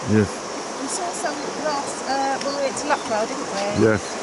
Yes. We saw some last when we went to Luckwell, didn't we? Yes.